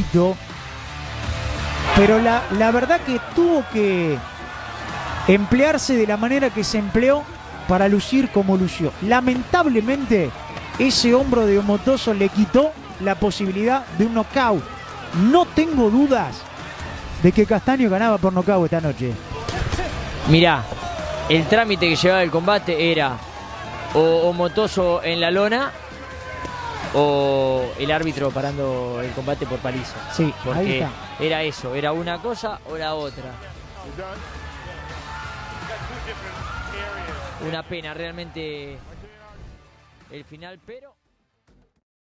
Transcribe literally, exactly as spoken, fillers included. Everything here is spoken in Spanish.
poquito. Pero la, la verdad que tuvo que emplearse de la manera que se empleó para lucir como lució. Lamentablemente, ese hombro de Motoso le quitó la posibilidad de un knockout. No tengo dudas de que Castaño ganaba por nocaut esta noche. Mirá, el trámite que llevaba el combate era o, o Motoso en la lona o el árbitro parando el combate por paliza. Sí, porque ahí está. Era eso, era una cosa o la otra. Una pena realmente el final, pero...